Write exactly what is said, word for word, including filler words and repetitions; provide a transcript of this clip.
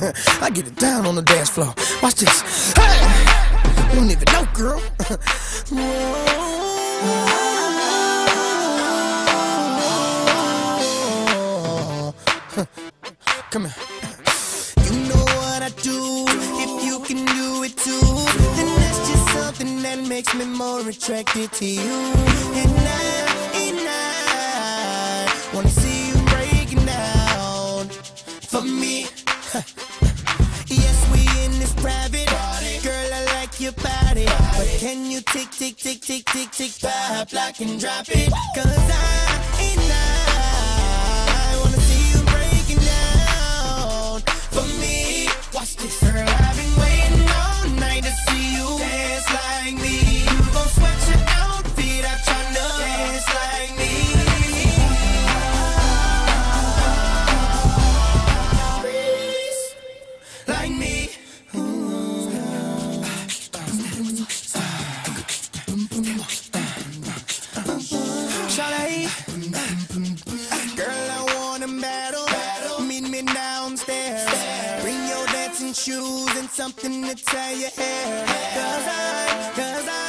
I get it down on the dance floor. Watch this. Hey! You don't even know, girl. Come here. You know what I do. If you can do it too, then that's just something that makes me more attracted to you. And I, and I wanna see you breaking down for me. Yes, we in this private party. Girl, I like your body, but can you tick, tick, tick, tick, tick, tick, pop, lock and drop it? Cause I, and I wanna see you breaking down for me. Watch this. Girl, I've been waiting all night to see you dance like me. You gon' sweat your outfit out tryna dance like me. Like me. Shawty, girl, I wanna battle. Meet me downstairs. Bring your dancing shoes and something to tie your hair. Cause I, cause I